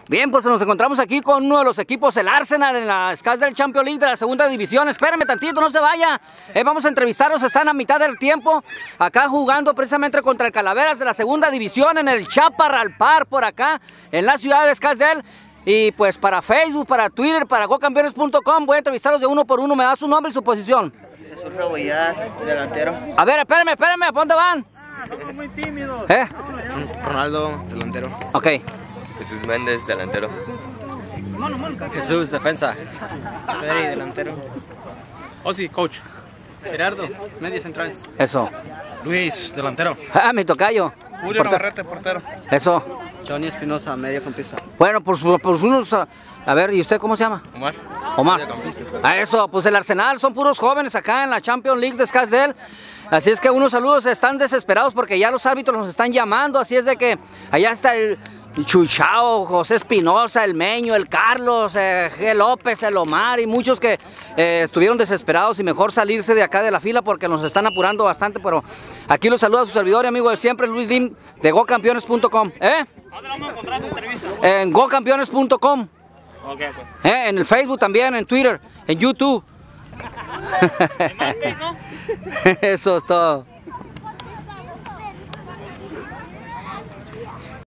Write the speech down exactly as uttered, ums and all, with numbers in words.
Bien, pues nos encontramos aquí con uno de los equipos, el Arsenal, en la Scottsdale Champions League de la segunda división. Espérenme tantito, no se vaya. Eh, vamos a entrevistarlos, están a mitad del tiempo. Acá jugando precisamente contra el Calaveras de la segunda división en el Chaparral Park, por acá, en la ciudad de Scottsdale. Y pues para Facebook, para Twitter, para go campeones punto com, voy a entrevistarlos de uno por uno. ¿Me da su nombre y su posición? Jesús Rebollar, delantero. A ver, espérenme, espérenme, ¿a dónde van? Ah, somos muy tímidos. ¿Eh? Ronaldo, delantero. Ok. Jesús Méndez, delantero. Jesús, defensa. Freddy, delantero. Osi, coach. Gerardo, media central. Eso. Luis, delantero. Ah, mi tocayo. Julio Navarrete, portero. Eso. Johnny Espinosa, mediocampista. Bueno, por, su- por unos... A, a ver, ¿y usted cómo se llama? Omar. Omar. Mediocampista. A eso, pues el Arsenal son puros jóvenes acá en la Champions League de Scottsdale. Así es que unos saludos, están desesperados porque ya los árbitros nos están llamando. Así es de que allá está el Chuchao, José Espinosa, el Meño, el Carlos, eh, G. López, el Omar y muchos que eh, estuvieron desesperados y mejor salirse de acá de la fila porque nos están apurando bastante. Pero aquí los saluda su servidor y amigo de siempre, Luis Dim, de go campeones punto com. ¿Eh? ¿Dónde vamos a encontrar esa entrevista? En go campeones punto com. Ok, ok. ¿Eh? En el Facebook también, en Twitter, en YouTube. ¿Y más qué, no? Eso es todo.